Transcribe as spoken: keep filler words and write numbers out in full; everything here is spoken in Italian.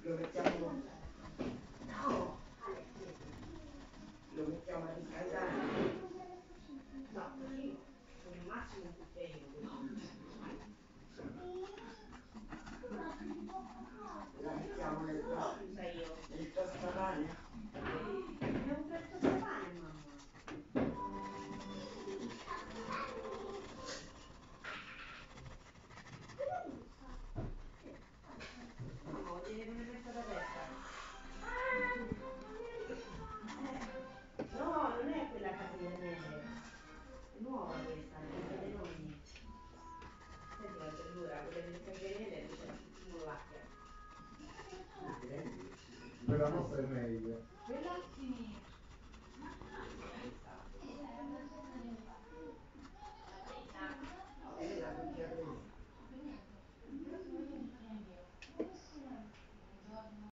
lo mettiamo, no, lo mettiamo a riscaldare. No, così no, con il massimo un cucchiaino così. La mettiamo nel nel tostapane. È un bel tostapane, mamma. Mamma, lo tiene come messa da testa. No, non è quella casegnere. È nuova questa, questa dei nonni. Senti la verdura, quella del casegnere dice la mollacchia. Quella nostra è meglio. Quella? Sì.